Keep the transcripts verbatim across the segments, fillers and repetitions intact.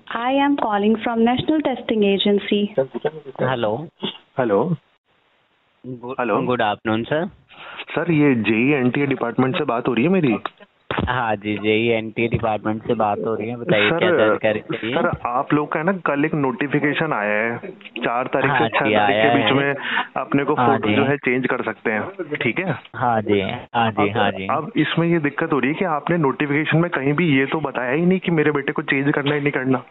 I am calling from National Testing Agency. Hello hello hello good afternoon sir. Sir ये JEE NTA department से बात हो रही है मेरी? हाँ जी, जेई एनटीए डिपार्टमेंट से बात हो रही है। बताइए क्या सर जानकारी चाहिए। सर आप लोग का है ना, कल एक नोटिफिकेशन आया है चार तारीख हाँ से छह जी, तारीख आया के बीच है। में अपने को हाँ फोटो जी जो है चेंज कर सकते हैं, ठीक है? हाँ जी हाँ जी अब हाँ जी अब इसमें ये दिक्कत हो रही है कि आपने नोटिफिकेशन में कहीं भी ये तो बताया ही नहीं कि मेरे बेटे को चेंज करना ही नहीं करना।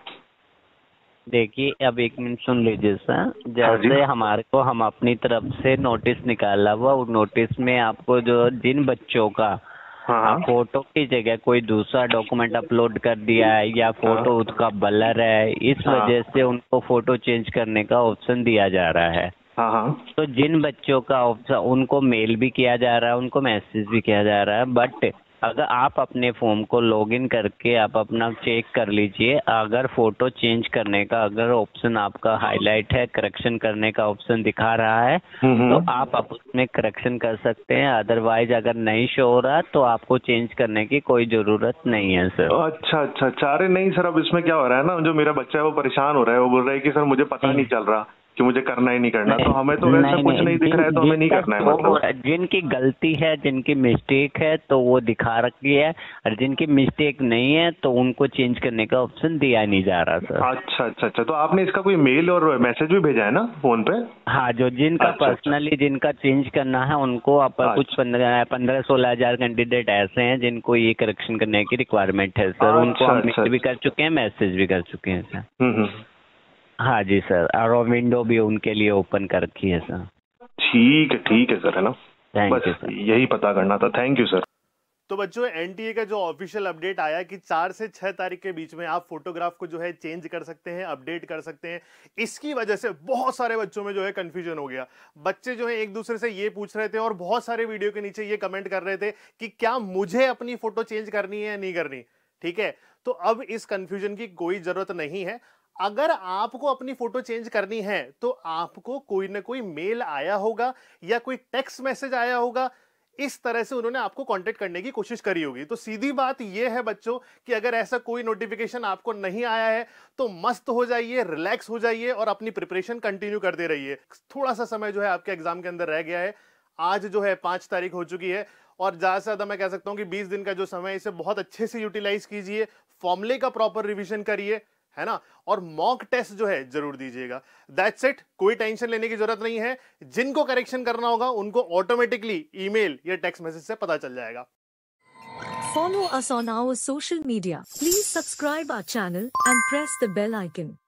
देखिए, अब एक मिनट सुन लीजिए सर। हाँ जी। जैसे हमारे को हम अपनी तरफ से नोटिस निकाला हुआ, उस नोटिस में आपको जो जिन बच्चों का हाँ आप हाँ फोटो की जगह कोई दूसरा डॉक्यूमेंट अपलोड कर दिया है या फोटो हाँ उसका ब्लर है, इस हाँ वजह से उनको फोटो चेंज करने का ऑप्शन दिया जा रहा है। हाँ हाँ तो जिन बच्चों का ऑप्शन, उनको मेल भी किया जा रहा है, उनको मैसेज भी किया जा रहा है, बट अगर आप अपने फॉर्म को लॉगिन करके आप अपना चेक कर लीजिए, अगर फोटो चेंज करने का अगर ऑप्शन आपका हाईलाइट है, करेक्शन करने का ऑप्शन दिखा रहा है, हम्म, तो हम्म। आप आप उसमें करेक्शन कर सकते हैं। अदरवाइज अगर नहीं शो हो रहा तो आपको चेंज करने की कोई जरूरत नहीं है सर। अच्छा अच्छा अच्छा। अरे नहीं सर, अब इसमें क्या हो रहा है ना, जो मेरा बच्चा है वो परेशान हो रहा है, वो बोल रहा है कि सर मुझे पता नहीं चल रहा कि मुझे करना ही नहीं करना। तो हमें तो वैसा नहीं कुछ नहीं, नहीं दिख रहा है, तो जिन हमें नहीं जिनका करना है शो हो मतलब। रहा है, जिनकी गलती है, जिनकी मिस्टेक है तो वो दिखा रखी है, और जिनकी मिस्टेक नहीं है तो उनको चेंज करने का ऑप्शन दिया नहीं जा रहा सर। अच्छा अच्छा अच्छा। तो आपने इसका कोई मेल और मैसेज भी भेजा है ना फोन पे? हाँ, जो जिनका अच्छा अच्छा पर्सनली जिनका चेंज करना है उनको आप कुछ अच्छा पंद्रह पंद्रह सोलह हजार कैंडिडेट ऐसे हैं जिनको ये करेक्शन करने की रिक्वायरमेंट है सर। उनको अच्छा हम अच्छा मेल भी अच्छा। कर चुके हैं, मैसेज भी कर चुके हैं सर। हम्म हम्म। हाँ जी सर, और विंडो भी उनके लिए ओपन कर रखी है सर। ठीक है ठीक है सर, है ना? थैंक यू बस सर। यही पता करना था। Thank you sir. तो बच्चों, एनटीए का जो ऑफिशियल अपडेट आया कि चार से छह तारीख के बीच में आप फोटोग्राफ को जो है चेंज कर सकते हैं, अपडेट कर सकते हैं। इसकी वजह से बहुत सारे बच्चों में जो है कंफ्यूजन हो गया। बच्चे जो है एक दूसरे से ये पूछ रहे थे और बहुत सारे वीडियो के नीचे ये कमेंट कर रहे थे कि क्या मुझे अपनी फोटो चेंज करनी है या नहीं करनी। ठीक है, तो अब इस कंफ्यूजन की कोई जरूरत नहीं है। अगर आपको अपनी फोटो चेंज करनी है तो आपको कोई ना कोई मेल आया होगा या कोई टेक्स्ट मैसेज आया होगा, इस तरह से उन्होंने आपको कांटेक्ट करने की कोशिश करी होगी। तो सीधी बात यह है बच्चों कि अगर ऐसा कोई नोटिफिकेशन आपको नहीं आया है तो मस्त हो जाइए, रिलैक्स हो जाइए और अपनी प्रिपरेशन कंटिन्यू करते रहिए। थोड़ा सा समय जो है आपके एग्जाम के अंदर रह गया है। आज जो है पांच तारीख हो चुकी है और ज्यादा से ज्यादा मैं कह सकता हूं कि बीस दिन का जो समय, इसे बहुत अच्छे से यूटिलाइज कीजिए। फॉर्मूले का प्रॉपर रिवीजन करिए, है ना, और मॉक टेस्ट जो है जरूर दीजिएगा। दैट्स इट, कोई टेंशन लेने की जरूरत नहीं है। जिनको करेक्शन करना होगा उनको ऑटोमेटिकली ईमेल या टेक्स्ट मैसेज से पता चल जाएगा। Follow us on our social media. Please subscribe our channel and press the bell icon.